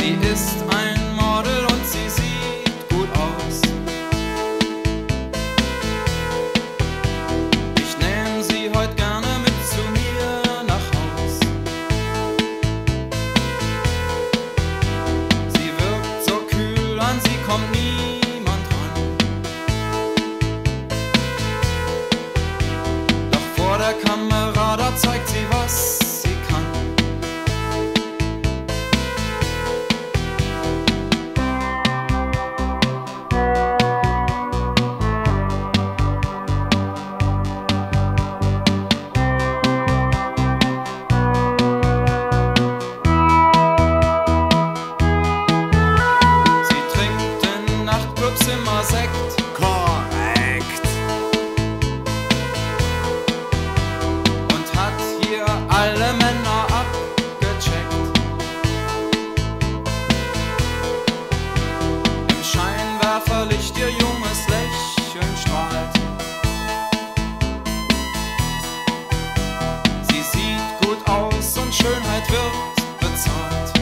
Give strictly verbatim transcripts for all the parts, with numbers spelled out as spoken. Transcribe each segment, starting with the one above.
Sie ist ein Model und sie sieht gut aus. Ich nehm sie heute gerne mit zu mir nach Haus. Sie wirkt so kühl, an sie kommt niemand ran. Doch vor der Kamera, da zeigt sie, was sie kann. Immer Sekt. Korrekt. Und hat hier alle Männer abgecheckt. Im Scheinwerferlicht ihr junges Lächeln strahlt. Sie sieht gut aus und Schönheit wird bezahlt.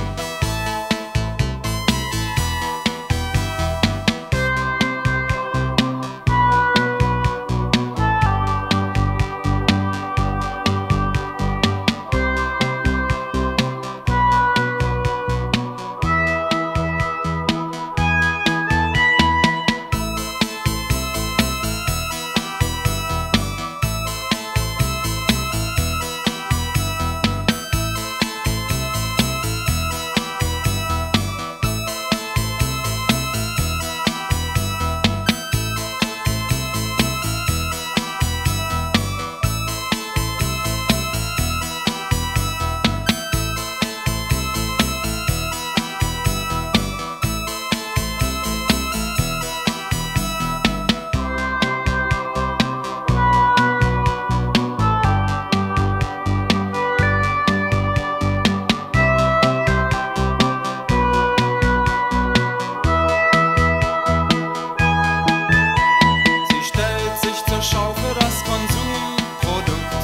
Schau für das Konsumprodukt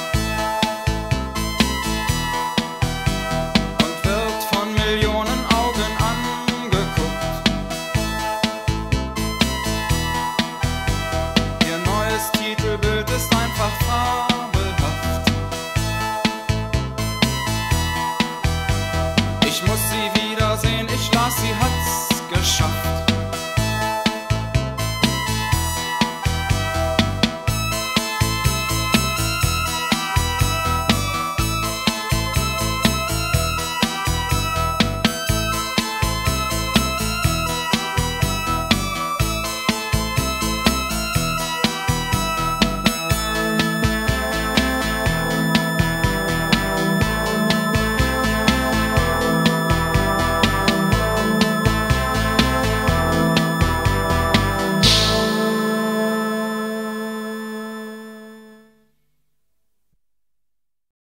und wird von Millionen Augen angeguckt. Ihr neues Titelbild ist einfach fabelhaft. Ich muss sie wiedersehen, ich las, sie hat's geschafft.